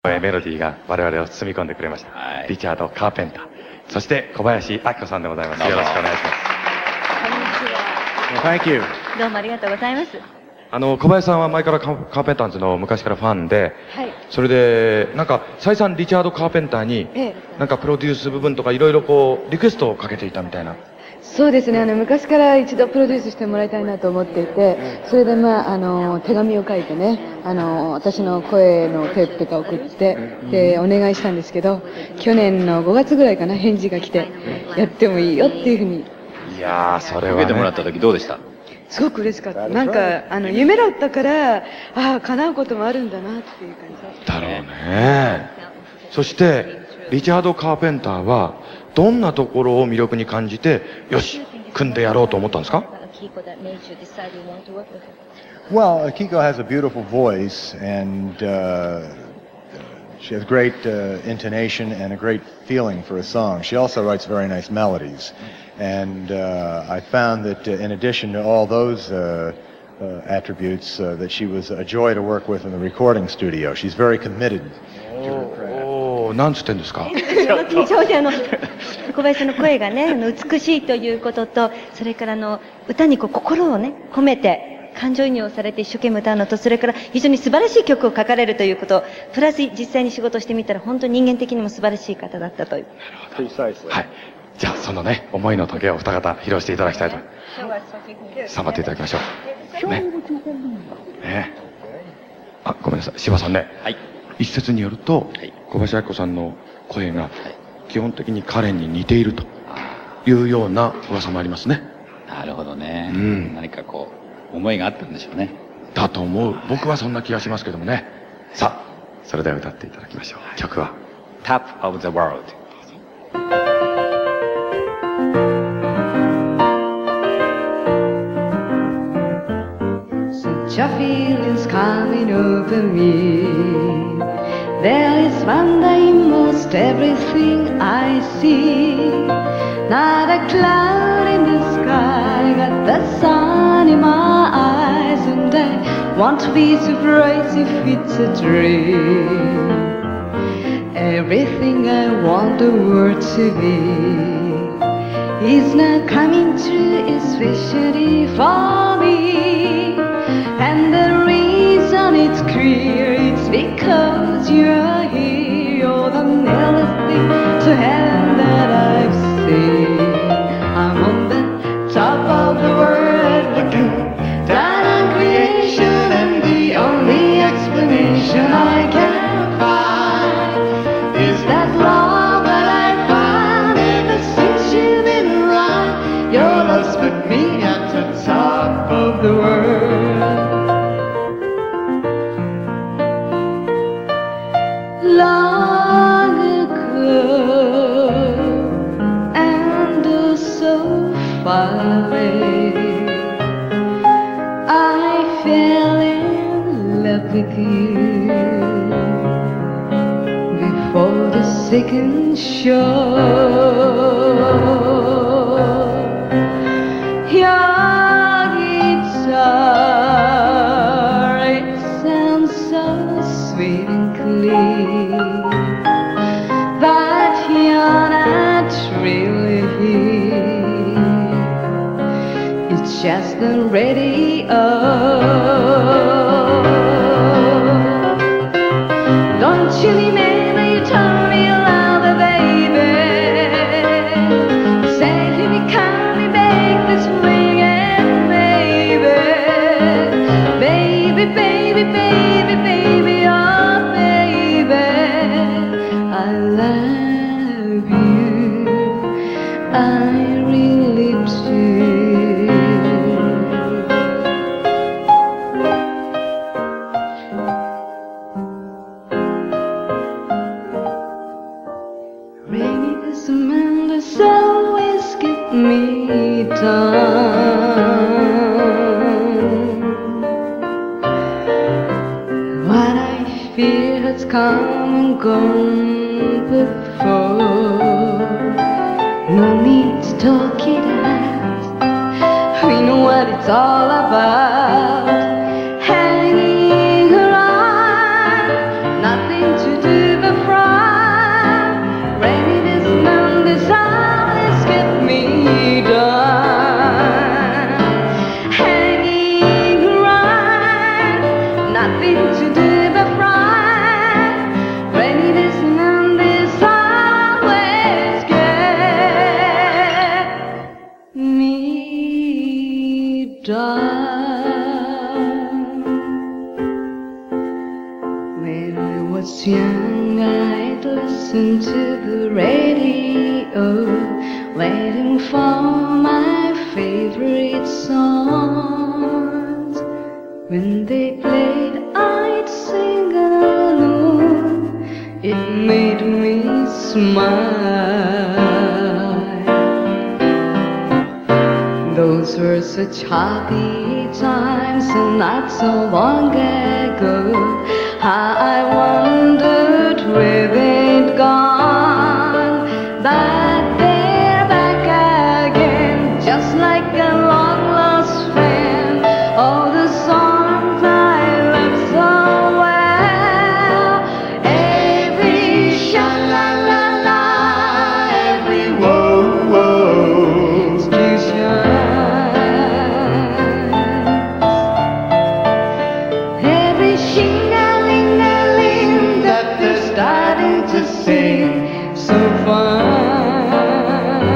メロディーが我々を包み込んでくれました。リチャード・カーペンター。そして小林明子さんでございます。よろしくお願いします。 こんにちは。 Thank you. どうもありがとうございます。 小林さんは前からカーペンターズの昔からファンで、 はい、 それで、なんか、再三リチャード・カーペンターに、なんかプロデュース部分とかいろいろこう、リクエストをかけていたみたいな。 そうですね、昔から一度プロデュースしてもらいたいなと思っていて、それで手紙を書いてね、私の声のテープとか送って、で、お願いしたんですけど、去年の5月ぐらいかな、返事が来て、やってもいいよっていうふうに。 いやー、それは、ね。 受けてもらった時どうでした？ すごく嬉しかった。なんか、夢だったから、ああ、叶うこともあるんだなっていう感じだろうね。そして、リチャード・カーペンターは、どんなところを魅力に感じて、よし、組んでやろうと思ったんですか？ Well, Akiko has a beautiful voice, and she has great intonation and a great feeling for a song. She also writes very nice melodies. And I found that in addition to all those attributes, that she was a joy to work with in the recording studio. She's very committed to her craft. なんつってんですか？ 小林さんの声がね、美しいということと、それから歌に心をね、込めて、感情移入をされて一生懸命歌うのと、それから非常に素晴らしい曲を書かれるということ、プラス実際に仕事してみたら、本当に人間的にも素晴らしい方だったという。 はい。じゃあ、そのね、思いの時計を二方披露していただきたいと。頑張っていただきましょう。ね。ね。あ、ごめんなさい。柴さんね。 はい。 一説によると、小林明子さんの声が、基本的に彼に似ているというような噂もありますね。 なるほどね。何かこう、思いがあったんでしょうね。 だと思う。僕はそんな気がしますけどもね。さあ、それでは歌っていただきましょう。曲は、 Top of the World。 Such a feeling's coming over me. There is wonder in most everything I see. Not a cloud in the sky, got the sun in my eyes, and I want to be surprised if it's a dream. Everything I want the world to be is now coming true, especially for me. And the reason it's clear, it's because you're here. You're the nearest thing to heaven that I've seen. I'm on the top of the world, looking down on creation, and the only explanation I can find is that love that I find ever since you've been around. Your love's put me at the top of the world. Long ago, and oh so far away, I fell in love with you before the second show. Your guitar, it sounds so sweet and clean, but you're not really here. It's just the radio. Don't you remember you told me you love me, baby? Said you'd be coming back this weekend, baby. Baby, baby, baby, baby, oh baby, I love you, I really do. Rainy this man that's always get me down. What I fear has come and gone before. No need to talk it out. We know what it's all about. Hanging around, nothing to do. was young, I'd listen to the radio, waiting for my favorite songs. When they played, I'd sing along. It made me smile. Those were such happy times, and not so long ago. How I wondered where they'd gone, but they're back again, just like a long lost friend. All the songs I love so well, every sha-la-la-la, every whoa-whoa still shines, every shing-a-ling-a-ling that they're starting to sing so fine.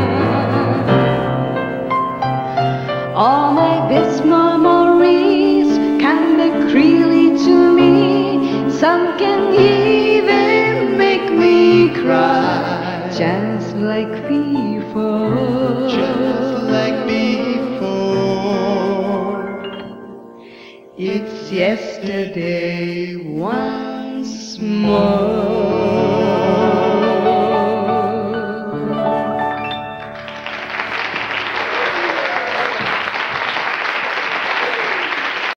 All my best memories come back really to me. Some can even make me cry, just like before. Just like before. It's yesterday.